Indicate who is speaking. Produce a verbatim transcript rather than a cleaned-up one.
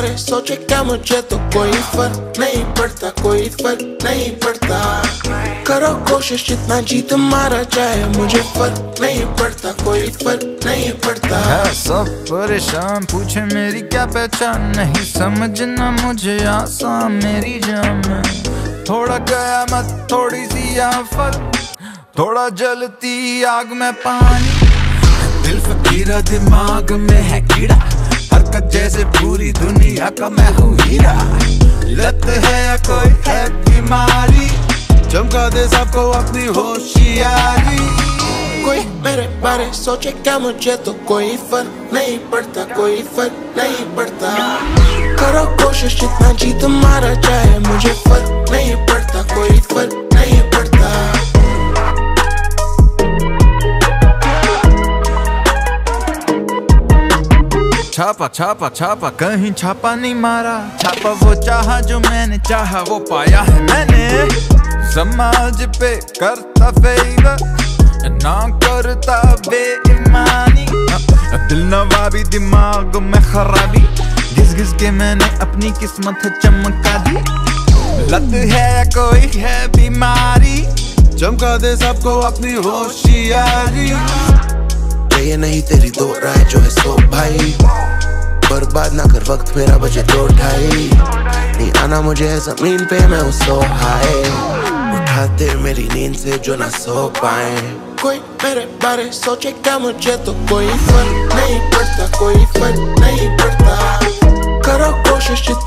Speaker 1: बारे सोचे क्या मुझे तो कोई फर्क नहीं पड़ता, कोई फर्क नहीं पड़ता। करो कोशिश जितना जी तुम्हारा चाहे, मुझे फर्क नहीं पड़ता, कोई फर्क नहीं पड़ता।
Speaker 2: है सब परेशान पूछे मेरी क्या पहचान, नहीं समझना मुझे आसान मेरी जान में। थोड़ा गया मत थोड़ी सी आफत, थोड़ा जलती आग में पानी। दिल फकीरा दिमाग में है कीड़ा, हरकत जैसे पूरी दुनिया का मैं हूँ हीरा। लत है या कोई है बीमारी, चमका दे सबको अपनी होशियारी।
Speaker 1: कोई मेरे बारे सोचे क्या मुझे तो कोई फर्क नहीं पड़ता, कोई फर्क नहीं पड़ता। करो कोशिश जितना जी तुम्हारा चाहे, मुझे फर्क नहीं पड़ता, कोई फर्क नहीं पड़ता।
Speaker 2: छापा छापा छापा कहीं छापा नहीं मारा, छापा वो चाहा जो मैंने चाहा वो पाया है मैंने। समाज पे करता फेवर ना करता बेईमानी, दिल नवाबी दिमाग में खराबी, घिस घिस के मैंने अपनी किस्मत चमका दी। लत है या कोई है बीमारी,
Speaker 1: चमका दे सबको अपनी होशियारी। ये नहीं तेरी दो राय जो है सो भाई, बर्बाद ना कर वक्त मेरा बजे दो ढाई। नहीं आना मुझे जमीन पे मैं सो हाय, उठाते मेरी नींद से जो ना सो पाए। कोई मेरे बारे सोचे क्या मुझे तो कोई फर्क नहीं पड़ता, कोई फर्क नहीं पड़ता। करो कोशिश